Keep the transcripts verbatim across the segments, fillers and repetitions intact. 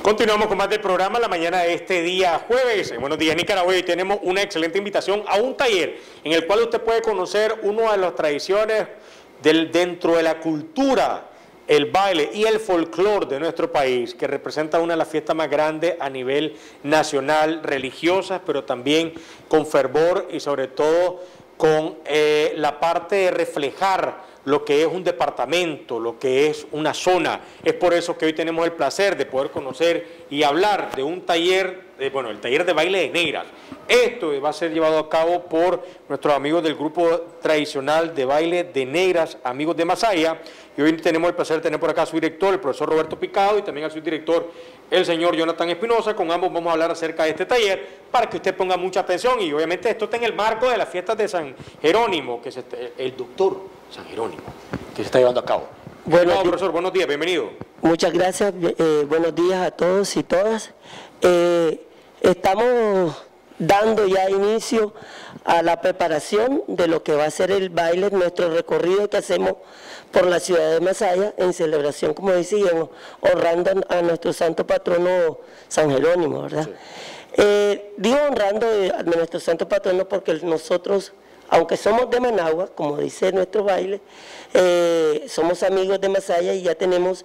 Continuamos con más del programa la mañana de este día jueves. Buenos días, Nicaragua. Hoy tenemos una excelente invitación a un taller en el cual usted puede conocer una de las tradiciones del, dentro de la cultura, el baile y el folclore de nuestro país, que representa una de las fiestas más grandes a nivel nacional, religiosas, pero también con fervor y sobre todo con eh, la parte de reflejar lo que es un departamento, lo que es una zona. Es por eso que hoy tenemos el placer de poder conocer y hablar de un taller, de, bueno, el taller de baile de negras. Esto va a ser llevado a cabo por nuestros amigos del grupo tradicional de baile de negras, amigos de Masaya. Y hoy tenemos el placer de tener por acá a su director, el profesor Roberto Picado, y también a su director, el señor Jonathan Espinosa. Con ambos vamos a hablar acerca de este taller para que usted ponga mucha atención. Y obviamente esto está en el marco de las fiestas de San Jerónimo, que es el doctor San Jerónimo, que se está llevando a cabo. Bueno, profesor, buenos días, bienvenido. Muchas gracias, eh, buenos días a todos y todas. Eh, estamos dando ya inicio a la preparación de lo que va a ser el baile, nuestro recorrido que hacemos por la ciudad de Masaya en celebración, como decíamos, honrando a nuestro santo patrono San Jerónimo, ¿verdad? Sí. Eh, digo honrando a nuestro santo patrono porque nosotros, aunque somos de Managua, como dice nuestro baile, eh, somos amigos de Masaya y ya tenemos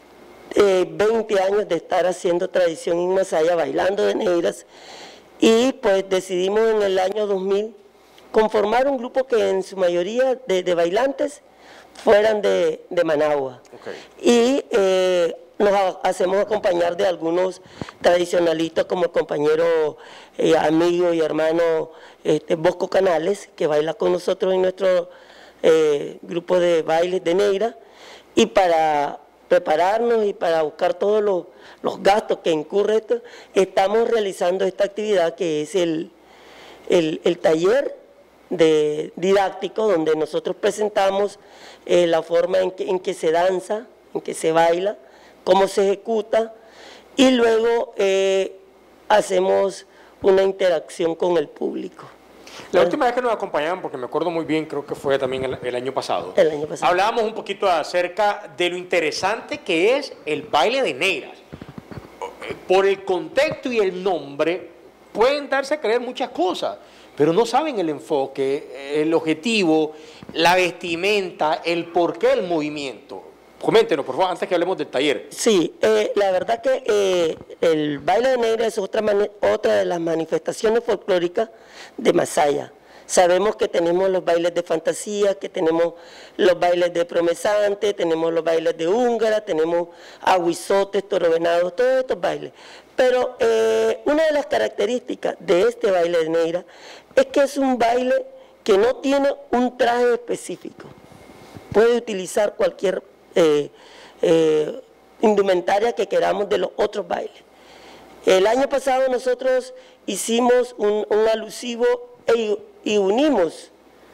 eh, veinte años de estar haciendo tradición en Masaya, bailando de negras, y pues decidimos en el año dos mil conformar un grupo que en su mayoría de, de bailantes fueran de, de Managua. Okay. Y eh, nos hacemos acompañar de algunos tradicionalistas como el compañero, eh, amigo y hermano este, Bosco Canales, que baila con nosotros en nuestro eh, grupo de bailes de negra, y para prepararnos y para buscar todos los, los gastos que incurre esto, estamos realizando esta actividad que es el, el, el taller de didáctico, donde nosotros presentamos eh, la forma en que, en que se danza, en que se baila, cómo se ejecuta, y luego eh, hacemos una interacción con el público. La última vez que nos acompañaban, porque me acuerdo muy bien, creo que fue también el, el año pasado, el año pasado, hablábamos un poquito acerca de lo interesante que es el baile de negras. Por el contexto y el nombre pueden darse a creer muchas cosas, pero no saben el enfoque, el objetivo, la vestimenta, el porqué del movimiento. Coméntenos, por favor, antes que hablemos del taller. Sí, eh, la verdad que eh, el baile de negra es otra, otra de las manifestaciones folclóricas de Masaya. Sabemos que tenemos los bailes de fantasía, que tenemos los bailes de promesante, tenemos los bailes de húngara, tenemos aguizotes, torovenados, todos estos bailes. Pero eh, una de las características de este baile de negra es que es un baile que no tiene un traje específico. Puede utilizar cualquier Eh, eh, indumentaria que queramos de los otros bailes. El año pasado nosotros hicimos un, un alusivo e, y unimos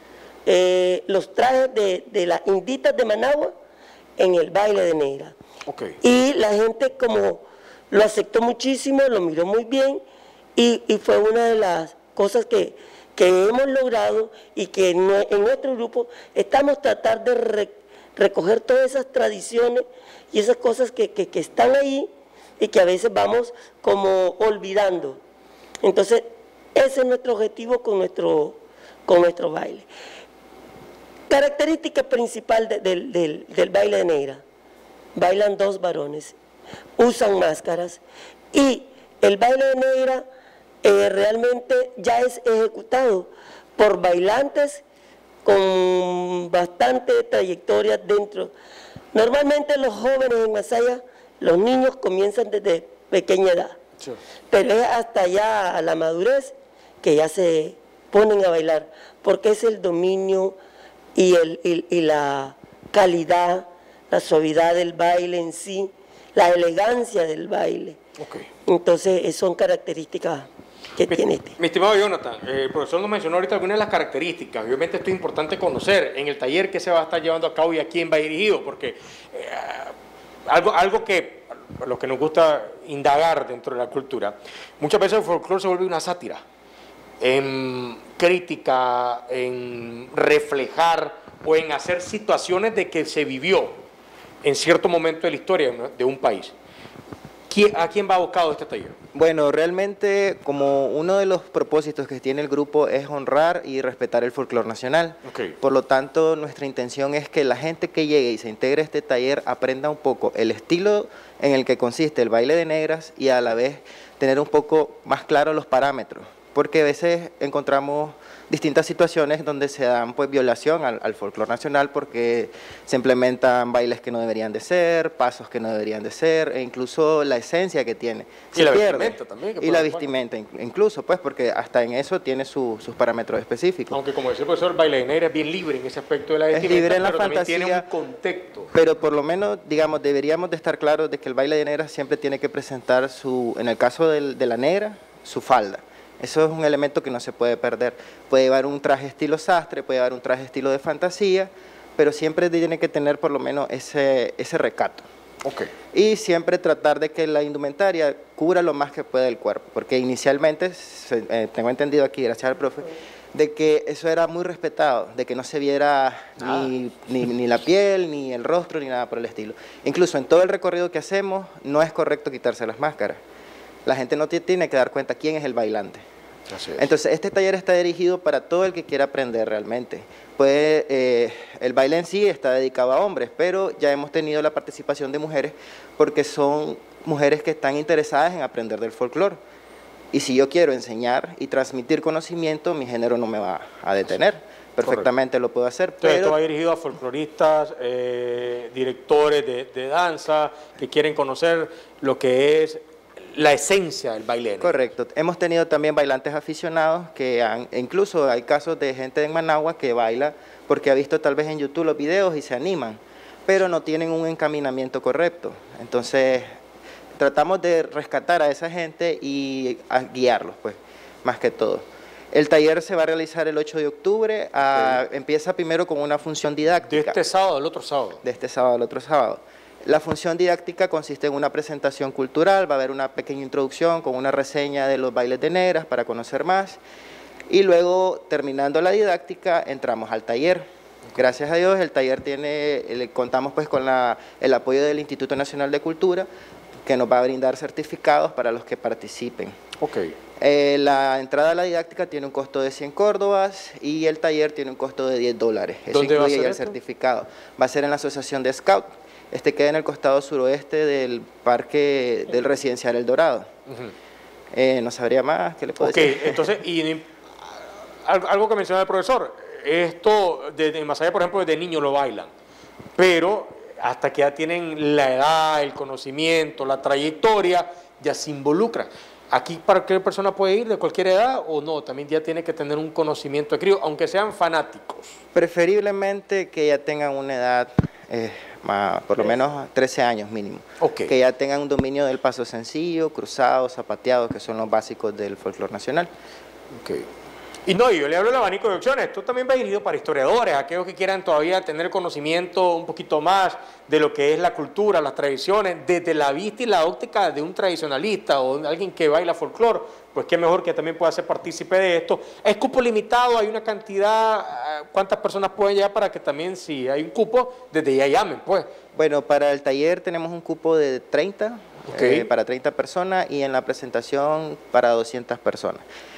eh, los trajes de, de las inditas de Managua en el baile de negra. Okay. Y la gente como lo aceptó muchísimo, lo miró muy bien y, y fue una de las cosas que, que hemos logrado y que en, en nuestro grupo estamos tratando de re, recoger todas esas tradiciones y esas cosas que, que, que están ahí y que a veces vamos como olvidando. Entonces, ese es nuestro objetivo con nuestro, con nuestro baile. Característica principal de, de, del, del baile de negra: bailan dos varones, usan máscaras, y el baile de negra eh, realmente ya es ejecutado por bailantes con bastante trayectoria dentro. Normalmente los jóvenes en Masaya, los niños comienzan desde pequeña edad, sí, pero es hasta ya a la madurez que ya se ponen a bailar, porque es el dominio y, el, y, y la calidad, la suavidad del baile en sí, la elegancia del baile. Okay. Entonces son características que mi, tiene este. Mi estimado Jonathan, eh, el profesor nos mencionó ahorita algunas de las características. Obviamente esto es importante conocer en el taller que se va a estar llevando a cabo y a quién va dirigido, porque eh, algo, algo que a los que nos gusta indagar dentro de la cultura, muchas veces el folclore se vuelve una sátira, en crítica, en reflejar o en hacer situaciones de que se vivió en cierto momento de la historia de un país. ¿A quién va abocado este taller? Bueno, realmente como uno de los propósitos que tiene el grupo es honrar y respetar el folclore nacional. Okay. Por lo tanto, nuestra intención es que la gente que llegue y se integre a este taller aprenda un poco el estilo en el que consiste el baile de negras y a la vez tener un poco más claro los parámetros. Porque a veces encontramos distintas situaciones donde se dan pues violación al, al folclore nacional porque se implementan bailes que no deberían de ser, pasos que no deberían de ser, e incluso la esencia que tiene. Se y la pierde. vestimenta también. Y la vestimenta, incluso pues porque hasta en eso tiene su, sus parámetros específicos. Aunque como decía el profesor, el baile de negra es bien libre en ese aspecto de la vestimenta, es libre en la pero fantasía, también tiene un contexto. Pero por lo menos, digamos, deberíamos de estar claros de que el baile de negra siempre tiene que presentar su, en el caso del, de la negra, su falda. Eso es un elemento que no se puede perder. Puede llevar un traje estilo sastre, puede llevar un traje estilo de fantasía, pero siempre tiene que tener por lo menos ese, ese recato. Okay. Y siempre tratar de que la indumentaria cubra lo más que pueda el cuerpo, porque inicialmente, se, eh, tengo entendido aquí, gracias al profe, de que eso era muy respetado, de que no se viera ni, ni, ni la piel, ni el rostro, ni nada por el estilo. Incluso en todo el recorrido que hacemos, no es correcto quitarse las máscaras. La gente no tiene que dar cuenta quién es el bailante. Entonces, este taller está dirigido para todo el que quiera aprender realmente. Pues, eh, el baile en sí está dedicado a hombres, pero ya hemos tenido la participación de mujeres porque son mujeres que están interesadas en aprender del folclore. Y si yo quiero enseñar y transmitir conocimiento, mi género no me va a detener. Perfectamente. Correcto. Lo puedo hacer. Entonces, pero... esto va dirigido a folcloristas, eh, directores de, de danza, que quieren conocer lo que es la esencia del baile. Correcto. Hemos tenido también bailantes aficionados que han, incluso hay casos de gente en Managua que baila porque ha visto tal vez en YouTube los videos y se animan, pero no tienen un encaminamiento correcto. Entonces, tratamos de rescatar a esa gente y a guiarlos, pues, más que todo. El taller se va a realizar el ocho de octubre, a, sí. Empieza primero con una función didáctica. ¿De este sábado al otro sábado? De este sábado al otro sábado. La función didáctica consiste en una presentación cultural, va a haber una pequeña introducción con una reseña de los bailes de negras para conocer más y luego, terminando la didáctica, entramos al taller. Gracias a Dios, el taller tiene, contamos pues con la, el apoyo del Instituto Nacional de Cultura, que nos va a brindar certificados para los que participen. Okay. Eh, la entrada a la didáctica tiene un costo de cien córdobas y el taller tiene un costo de diez dólares. Eso ¿Dónde va a ser incluye el esto? certificado. Va a ser en la Asociación de Scout. Este queda en el costado suroeste del parque del residencial El Dorado. Uh-huh. eh, no sabría más, ¿qué le puedo okay, decir? Entonces, y algo que mencionaba el profesor, esto desde en Masaya, por ejemplo, desde niños lo bailan, pero hasta que ya tienen la edad, el conocimiento, la trayectoria, ya se involucran. ¿Aquí para cualquier persona puede ir de cualquier edad o no? También ya tiene que tener un conocimiento adquirido, aunque sean fanáticos. Preferiblemente que ya tengan una edad, eh, más, por lo menos trece años mínimo. Okay. Que ya tengan un dominio del paso sencillo, cruzado, zapateado, que son los básicos del folclore nacional. Okay. Y no, yo le hablo del abanico de opciones. Esto también va dirigido para historiadores, aquellos que quieran todavía tener conocimiento un poquito más de lo que es la cultura, las tradiciones, desde la vista y la óptica de un tradicionalista o de alguien que baila folclore, pues qué mejor que también pueda ser partícipe de esto. Es cupo limitado, hay una cantidad, ¿cuántas personas pueden llegar para que también, si hay un cupo, desde ya llamen, pues? Bueno, para el taller tenemos un cupo de treinta, okay. eh, para treinta personas y en la presentación para doscientas personas.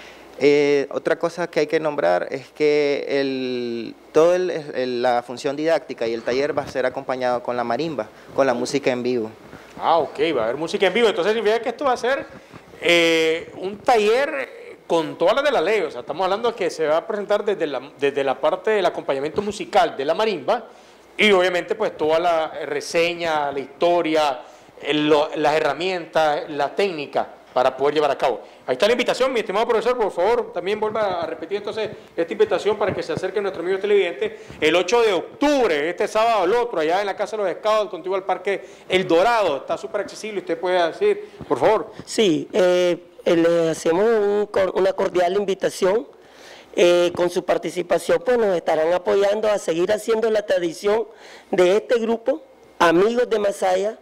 Eh, otra cosa que hay que nombrar es que el, toda la función didáctica y el taller va a ser acompañado con la marimba, con la música en vivo. Ah, ok, va a haber música en vivo. Entonces significa que esto va a ser eh, un taller con todas las de la ley. O sea, estamos hablando de que se va a presentar desde la, desde la parte del acompañamiento musical de la marimba y obviamente pues toda la reseña, la historia, el, lo, las herramientas, la técnica para poder llevar a cabo. Ahí está la invitación, mi estimado profesor, por favor, también vuelva a repetir entonces esta invitación para que se acerque nuestro amigo televidente el ocho de octubre, este sábado el otro, allá en la Casa de los Scouts, contiguo al Parque El Dorado, está súper accesible, usted puede decir, por favor. Sí, eh, le hacemos un, una cordial invitación, eh, con su participación pues nos estarán apoyando a seguir haciendo la tradición de este grupo, Amigos de Masaya,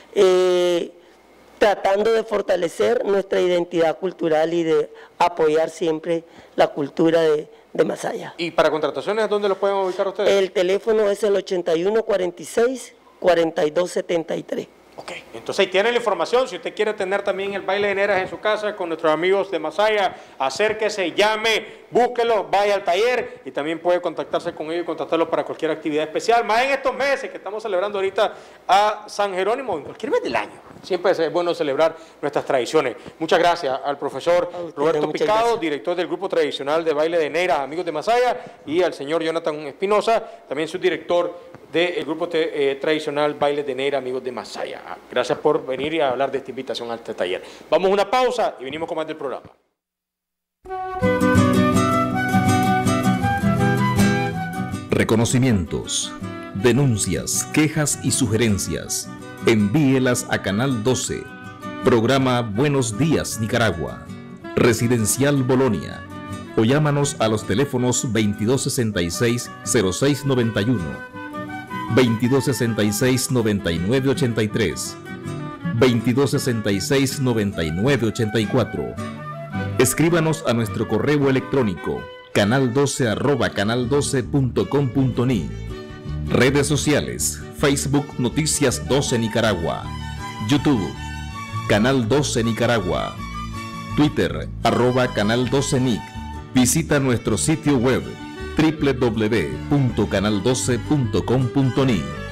eh, tratando de fortalecer nuestra identidad cultural y de apoyar siempre la cultura de, de Masaya. ¿Y para contrataciones dónde lo pueden ubicar ustedes? El teléfono es el ochenta y uno cuarenta y seis, cuarenta y dos setenta y tres. Ok, entonces ahí tiene la información. Si usted quiere tener también el baile de neras en su casa con nuestros amigos de Masaya, acérquese, llame, búsquelo, vaya al taller y también puede contactarse con ellos y contactarlos para cualquier actividad especial. Más en estos meses que estamos celebrando ahorita a San Jerónimo, en cualquier mes del año. Siempre es bueno celebrar nuestras tradiciones. Muchas gracias al profesor Roberto Picado, gracias. Director del Grupo Tradicional de Baile de Neras, Amigos de Masaya, y al señor Jonathan Espinosa, también subdirector del Grupo eh, Tradicional Baile de Neras, Amigos de Masaya. Gracias por venir y hablar de esta invitación a este taller. Vamos a una pausa y venimos con más del programa. Reconocimientos, denuncias, quejas y sugerencias. Envíelas a Canal doce, programa Buenos Días Nicaragua, Residencial Bolonia, o llámanos a los teléfonos veintidós sesenta y seis, cero seis noventa y uno, veintidós sesenta y seis, noventa y nueve ochenta y tres, veintidós sesenta y seis, noventa y nueve ochenta y cuatro. Escríbanos a nuestro correo electrónico canal doce arroba canal doce punto com punto ni. Redes sociales: Facebook Noticias doce Nicaragua, YouTube Canal doce Nicaragua, Twitter arroba Canal doce Nic. Visita nuestro sitio web doble u doble u doble u punto canal doce punto com punto ni.